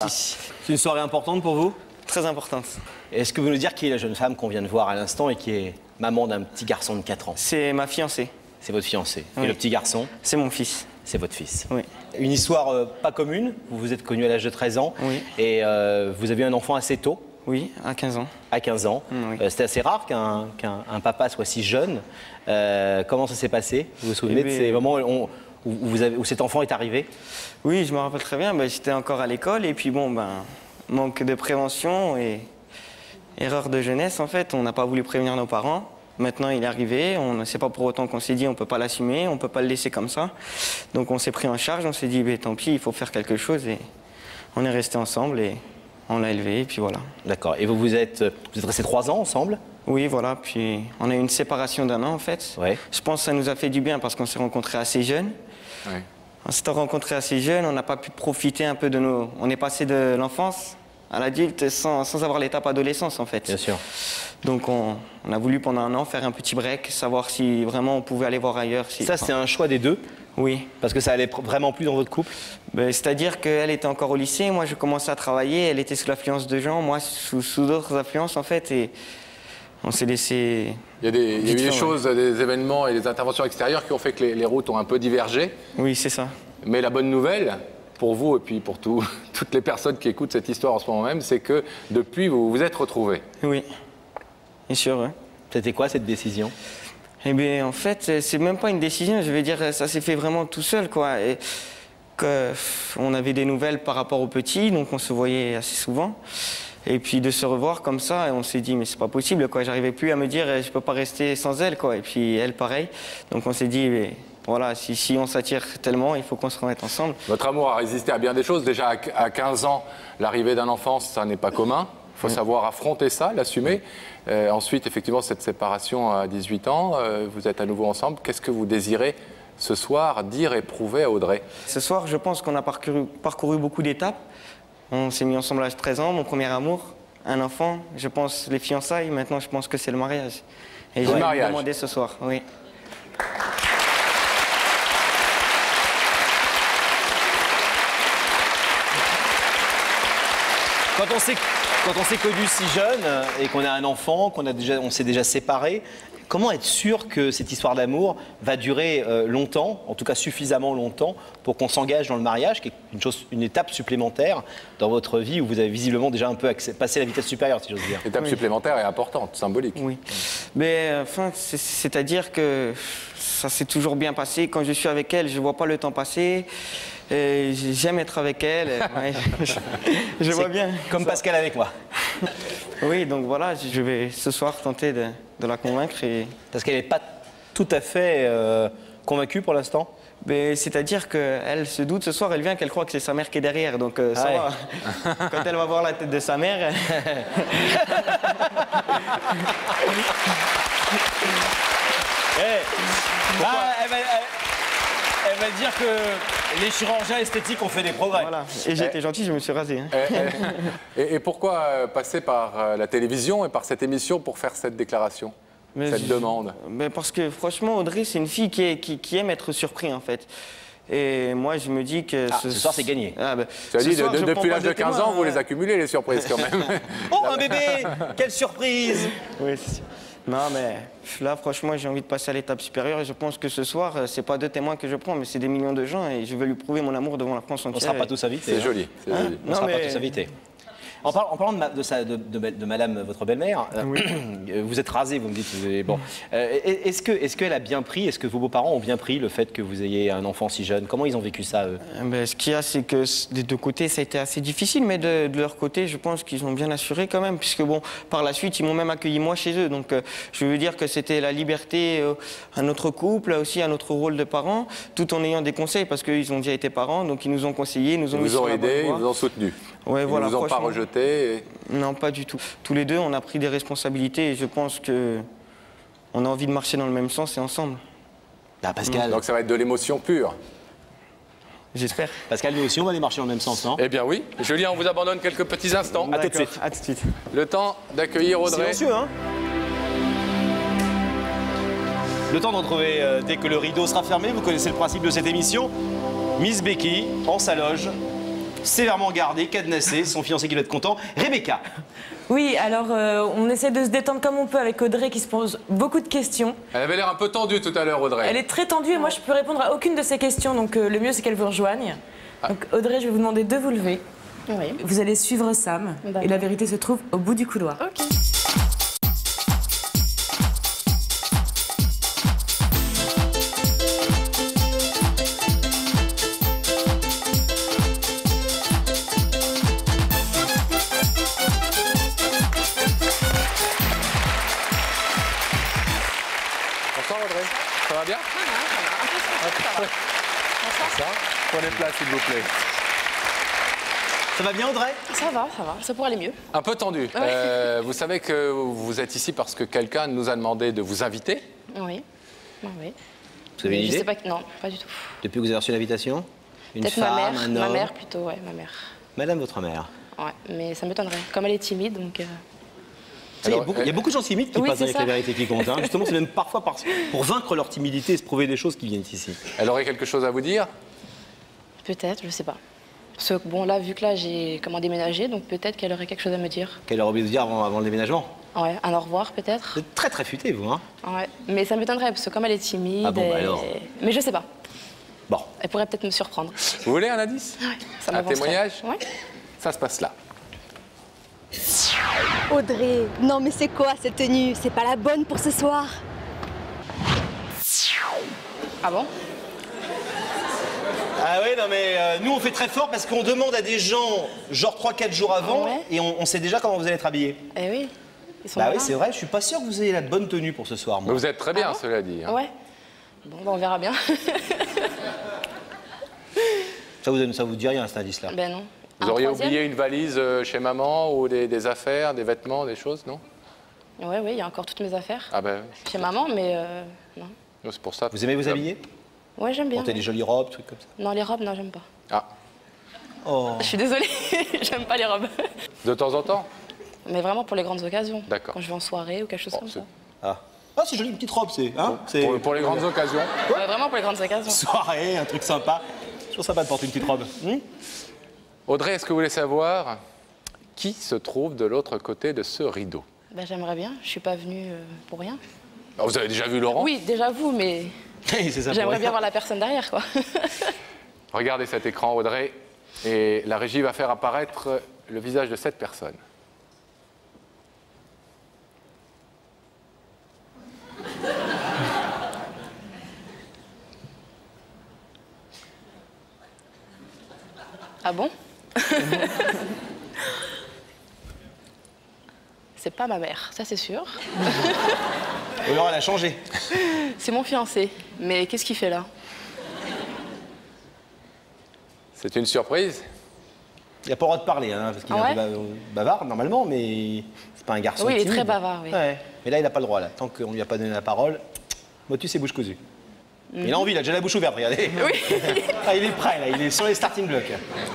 Si. C'est une soirée importante pour vous? Très importante. Est-ce que vous nous dire qui est la jeune femme qu'on vient de voir à l'instant et qui est maman d'un petit garçon de 4 ans? C'est ma fiancée. C'est votre fiancé. Oui. Et le petit garçon? C'est mon fils. C'est votre fils. Oui. Une histoire pas commune. Vous vous êtes connu à l'âge de 13 ans. Oui. Et vous avez eu un enfant assez tôt. Oui, à 15 ans. À 15 ans. Oui. C'était assez rare qu'un papa soit si jeune. Comment ça s'est passé? Vous vous souvenez de ces moments où cet enfant est arrivé? Oui, je me rappelle très bien. J'étais encore à l'école et puis bon, manque de prévention et erreur de jeunesse en fait. On n'a pas voulu prévenir nos parents. Maintenant, il est arrivé. C'est pas pour autant qu'on s'est dit on peut pas l'assumer, on peut pas le laisser comme ça. Donc on s'est pris en charge. On s'est dit tant pis, il faut faire quelque chose et on est restés ensemble et on l'a élevé et puis voilà. D'accord. Et vous êtes restés 3 ans ensemble? Oui, voilà. Puis on a eu une séparation d'1 an en fait. Ouais. Je pense que ça nous a fait du bien parce qu'on s'est rencontrés assez jeunes. Ouais. On s'est rencontrés assez jeunes, on n'a pas pu profiter un peu de nos... On est passé de l'enfance à l'adulte sans avoir l'étape adolescence en fait. Bien sûr. Donc on a voulu pendant 1 an faire un petit break, savoir si vraiment on pouvait aller voir ailleurs. Ça, c'est un choix des deux? Oui. Parce que ça allait vraiment plus dans votre couple? C'est-à-dire qu'elle était encore au lycée, moi je commençais à travailler, elle était sous l'influence de gens, moi sous d'autres influences en fait. Et on s'est laissé... Il y a eu des choses, des événements et des interventions extérieures qui ont fait que les routes ont un peu divergé. Oui, c'est ça. Mais la bonne nouvelle, pour vous et puis pour toutes les personnes qui écoutent cette histoire en ce moment même, c'est que depuis, vous vous êtes retrouvés. Oui, bien sûr. Ouais. C'était quoi cette décision? Eh bien, en fait, c'est même pas une décision, je vais dire, ça s'est fait vraiment tout seul, quoi. Et on avait des nouvelles par rapport aux petits, donc on se voyait assez souvent. Et puis de se revoir comme ça, et on s'est dit, mais c'est pas possible, quoi. J'arrivais plus à me dire, je peux pas rester sans elle, quoi. Et puis elle, pareil. Donc on s'est dit, mais voilà, si on s'attire tellement, il faut qu'on se remette ensemble. Votre amour a résisté à bien des choses. Déjà, à 15 ans, l'arrivée d'un enfant, ça n'est pas commun. Il faut savoir affronter ça, l'assumer. Ensuite, effectivement, cette séparation à 18 ans, vous êtes à nouveau ensemble. Qu'est-ce que vous désirez ce soir dire et prouver à Audrey? Ce soir, je pense qu'on a parcouru beaucoup d'étapes. On s'est mis ensemble à l'âge de 13 ans, mon premier amour, un enfant, je pense les fiançailles, maintenant je pense que c'est le mariage. Et je vais lui demander ce soir, oui. Quand on s'est connus si jeune et qu'on a un enfant, on s'est déjà séparés, comment être sûr que cette histoire d'amour va durer longtemps, en tout cas suffisamment longtemps, pour qu'on s'engage dans le mariage, qui est une étape supplémentaire dans votre vie où vous avez visiblement déjà un peu passé la vitesse supérieure, si j'ose dire. Étape supplémentaire et importante, symbolique. Oui. Mais enfin, c'est-à-dire que ça s'est toujours bien passé. Quand je suis avec elle, je ne vois pas le temps passer. J'aime être avec elle. Ouais, je vois bien. Comme Pascal avec moi. Oui, donc voilà, je vais ce soir tenter de la convaincre. Parce qu'elle n'est pas tout à fait convaincue pour l'instant? C'est-à-dire qu'elle se doute ce soir, elle vient qu'elle croit que c'est sa mère qui est derrière. Donc ça va. Quand elle va voir la tête de sa mère... Elle va dire que les chirurgiens esthétiques ont fait des progrès. Voilà. Et j'ai été gentil, je me suis rasé. Hein. Et pourquoi passer par la télévision et par cette émission pour faire cette déclaration, cette demande? Parce que franchement, Audrey, c'est une fille qui aime être surprise en fait. Et moi, je me dis que... ce soir, c'est gagné. Tu as dit, depuis l'âge de 15 ans, vous les accumulez, les surprises, quand même. Oh, un bébé! Quelle surprise! Oui, c'est sûr. Non, mais là, franchement, j'ai envie de passer à l'étape supérieure. Et je pense que ce soir, c'est pas 2 témoins que je prends, mais c'est des millions de gens. Et je vais lui prouver mon amour devant la France entière. On ne sera pas tous invités. C'est joli. On ne sera pas tous invités. En parlant de madame, votre belle-mère, oui. Vous êtes rasé, vous me dites. Bon. Est-ce qu'elle a bien pris, est-ce que vos beaux-parents ont bien pris le fait que vous ayez un enfant si jeune? Comment ils ont vécu ça, eux? Ce qu'il y a, c'est que des 2 côtés, ça a été assez difficile, mais de leur côté, je pense qu'ils ont bien assuré quand même, puisque bon, par la suite, ils m'ont même accueilli moi chez eux. Donc, je veux dire que c'était la liberté à notre couple, aussi à notre rôle de parents, tout en ayant des conseils, parce qu'ils ont déjà été parents, donc ils nous ont conseillés, ils nous ont mis sur la bonne voie. Ils vous ont aidé, ils vous ont soutenu. Ouais, ils voilà, ne vous ont pas rejeté. Non, pas du tout. Tous les deux, on a pris des responsabilités et je pense qu'on a envie de marcher dans le même sens et ensemble. Ah, Pascal. Donc ça va être de l'émotion pure. J'espère. Pascal, nous aussi, on va aller marcher dans le même sens, non? Eh bien oui. Julien, on vous abandonne quelques petits instants. À tout de suite. À tout de suite. Le temps d'accueillir Audrey. Silencieux, hein? Le temps de retrouver, dès que le rideau sera fermé, vous connaissez le principe de cette émission, Miss Becky, en sa loge, sévèrement gardé, cadenassé, son fiancé qui doit être content. Rebecca. Oui, alors on essaie de se détendre comme on peut avec Audrey qui se pose beaucoup de questions. Elle avait l'air un peu tendue tout à l'heure, Audrey. Elle est très tendue et moi je peux répondre à aucune de ces questions, donc le mieux c'est qu'elle vous rejoigne. Donc Audrey, je vais vous demander de vous lever. Oui. Vous allez suivre Sam et la vérité se trouve au bout du couloir. Ok. Bonsoir, Audrey. Ça va bien? Ça. Prenez place, s'il vous plaît. Ça va bien, Audrey? Ça va, ça pourrait aller mieux. Un peu tendu. Vous savez que vous êtes ici parce que quelqu'un nous a demandé de vous inviter. Oui. Oui. Vous avez une Je idée? sais pas, non, pas du tout. Depuis que vous avez reçu l'invitation? Une Peut-être femme, ma mère, un homme? ma mère plutôt, ouais, ma mère. Madame, votre mère. Ouais, mais ça m'étonnerait. Comme elle est timide, donc. Alors, Il y a beaucoup de gens timides qui Oui, passent c'est avec ça. la vérité qui compte. Hein. Justement, c'est même parfois pour vaincre leur timidité et se prouver des choses qui viennent ici. Elle aurait quelque chose à vous dire? Peut-être, je sais pas. Parce que bon, là, vu que là, j'ai déménagé, donc peut-être qu'elle aurait quelque chose à me dire. Qu'elle aurait oublié de dire avant le déménagement. Ouais, un au revoir peut-être. Vous êtes très très futé, vous, hein? Ouais, mais ça m'étonnerait parce que comme elle est timide. Ah bon, bah alors. Mais je sais pas. Bon. Elle pourrait peut-être me surprendre. Vous voulez un indice? Ouais, ça Un m'avancerait. témoignage? Ouais. Ça se passe là. Audrey, non mais c'est quoi cette tenue? C'est pas la bonne pour ce soir. Ah bon? Ah ouais, non mais nous on fait très fort parce qu'on demande à des gens genre 3-4 jours avant Ouais. et on sait déjà comment vous allez être habillés. Eh oui. Ils sont Bah oui, malins. c'est vrai, je suis pas sûr que vous ayez la bonne tenue pour ce soir, Mais moi. vous êtes très bien, Ah bon? cela dit. hein. Ouais. Bon, bah, on verra bien. Ça vous dit rien, cet indice-là? Ben non. Vous Un auriez troisième? oublié une valise chez maman ou des affaires, des vêtements, des choses, non? Ouais, oui, il y a encore toutes mes affaires. Ah ben, Chez maman, mais non. c'est pour ça. Vous aimez vous habiller? Ouais, j'aime bien. Porter des ouais. jolies robes, trucs comme ça? Non, les robes, non, j'aime pas. Ah, Oh. Je suis désolée, j'aime pas les robes. de temps en temps? Mais vraiment pour les grandes occasions. D'accord. Quand je vais en soirée ou quelque chose Bon, comme ça. Ah, c'est joli, une petite robe, c'est... Hein, c'est Pour les grandes occasions. Ouais, vraiment pour les grandes occasions. soirée, un truc sympa. C'est toujours sympa de porter une petite robe. Audrey, est-ce que vous voulez savoir qui se trouve de l'autre côté de ce rideau? Ben, j'aimerais bien, je suis pas venue pour rien. Ah, vous avez déjà vu Laurent? Oui, déjà vous, mais C'est ça. j'aimerais bien voir la personne derrière, quoi. Regardez cet écran, Audrey, et la régie va faire apparaître le visage de cette personne. Ah bon? C'est pas ma mère, ça c'est sûr. Ou alors elle a changé. C'est mon fiancé. Mais qu'est-ce qu'il fait là? C'est une surprise. Il n'a pas le droit de parler, hein, parce qu'il est Ah un peu bavard, normalement, mais c'est pas un garçon Oui, il est timide. très bavard, oui. Ouais. Mais là, il n'a pas le droit, là. Tant qu'on lui a pas donné la parole, motus et bouche cousue. Il a envie, il a déjà la bouche ouverte, regardez. Oui. Ah, il est prêt, là, il est sur les starting blocks.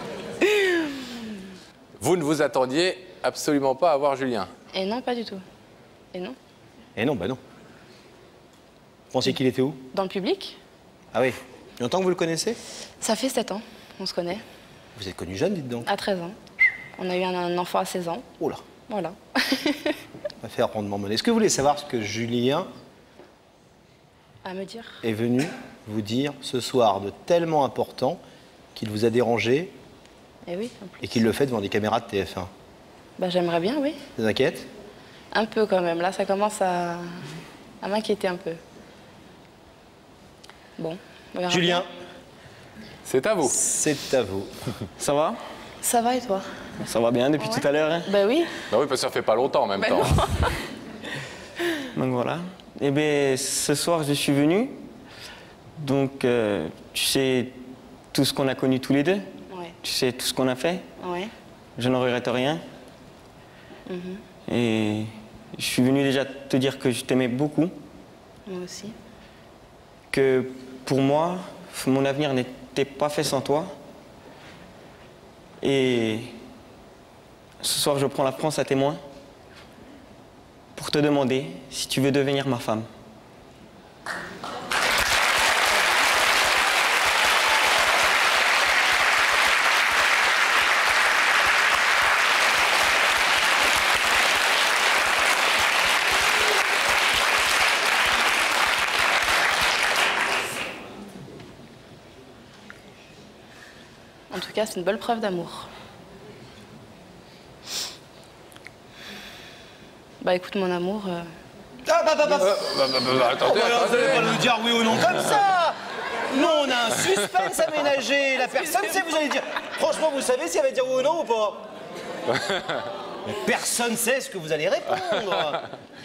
Vous ne vous attendiez absolument pas à voir Julien. Et non, pas du tout. Et non? Eh non, bah non. Vous pensiez qu'il était où? Dans le public? Ah oui. Il y a longtemps que vous le connaissez? Ça fait 7 ans, on se connaît. Vous êtes connu jeune, dites donc. À 13 ans. On a eu un enfant à 16 ans. Oh là, Voilà. on va faire rondement monnaie. Est-ce que vous voulez savoir ce que Julien À me dire. est venu vous dire ce soir de tellement important qu'il vous a dérangé Eh oui, en plus. et qu'il le fait devant des caméras de TF1? Bah, j'aimerais bien, oui. Ça vous inquiète? Un peu quand même. Là, ça commence à m'inquiéter un peu. Bon. on verra Julien, bien. C'est à vous. c'est à vous. Ça va? Ça va et toi? Ça va bien depuis tout à l'heure. Hein. Bah oui. Bah oui, parce que ça fait pas longtemps en même Bah temps. non. Donc voilà. Eh bien, ce soir, je suis venu. Donc, tu sais tout ce qu'on a connu tous les deux. Ouais. Tu sais tout ce qu'on a fait. Ouais. Je n'en regrette rien. Et je suis venu déjà te dire que je t'aimais beaucoup. Moi aussi. Que pour moi, mon avenir n'était pas fait sans toi. Et ce soir, je prends la France à témoin pour te demander si tu veux devenir ma femme. tout cas, c'est une belle preuve d'amour. Bah écoute, mon amour... Attendez, vous allez pas nous dire oui ou non comme ça. Nous, on a un suspense à ménager. La personne sait, vous allez dire. Franchement, vous savez si elle va dire oui ou non ou pas? Mais personne sait ce que vous allez répondre.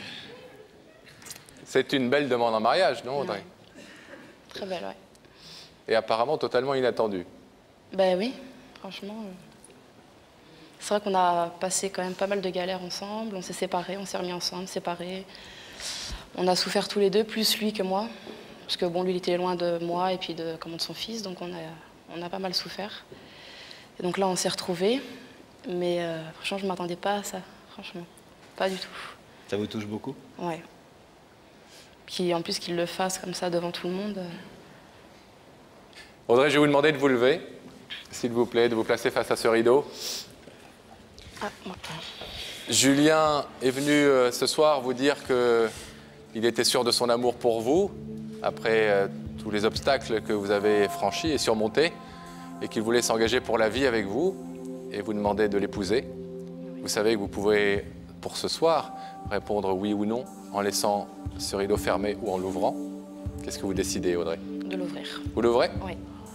C'est une belle demande en mariage, non, Audrey? Très belle, ouais. Et apparemment totalement inattendue. Ben oui, franchement. C'est vrai qu'on a passé quand même pas mal de galères ensemble. On s'est séparés, on s'est remis ensemble, séparés. On a souffert tous les deux, plus lui que moi. Parce que bon, lui, il était loin de moi et puis de son fils, donc on a pas mal souffert. Et donc là, on s'est retrouvés. Mais franchement, je ne m'attendais pas à ça. Franchement, pas du tout. Ça vous touche beaucoup? Ouais. En plus, qu'il le fasse comme ça devant tout le monde. Audrey, je vais vous demander de vous lever, s'il vous plaît, de vous placer face à ce rideau. Ah, moi. Julien est venu ce soir vous dire qu'il était sûr de son amour pour vous, après tous les obstacles que vous avez franchis et surmontés, et qu'il voulait s'engager pour la vie avec vous, et vous demander de l'épouser. Vous savez que vous pouvez, pour ce soir, répondre oui ou non, en laissant ce rideau fermé ou en l'ouvrant. Qu'est-ce que vous décidez, Audrey? De l'ouvrir. Vous l'ouvrez? Oui.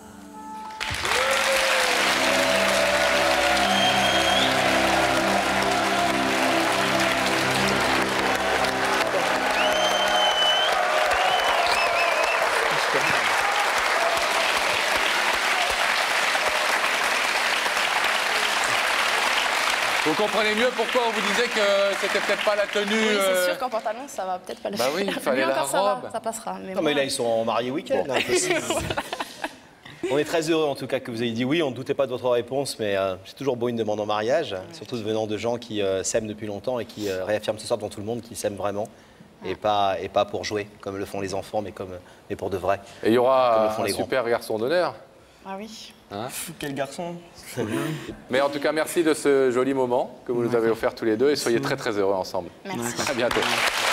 Vous comprenez mieux pourquoi on vous disait que c'était peut-être pas la tenue... Oui, c'est sûr qu'en pantalon, ça va peut-être pas le Bah faire. oui, il fallait Lui la encore, ça va, robe. ça passera. Mais Non, mais là, ils sont mariés week-end. Hein, on est très heureux, en tout cas, que vous ayez dit oui. On ne doutait pas de votre réponse, mais c'est toujours beau une demande en mariage, surtout venant de gens qui s'aiment depuis longtemps et qui réaffirment ce soir devant tout le monde qu'ils s'aiment vraiment. Et pas pour jouer, comme le font les enfants, mais pour de vrai. Et il y aura Comme le font un les grands. super garçon d'honneur. Ah oui. Quel garçon. Mais en tout cas, merci de ce joli moment que vous nous avez offert tous les deux et soyez très très heureux ensemble. Merci. À bientôt.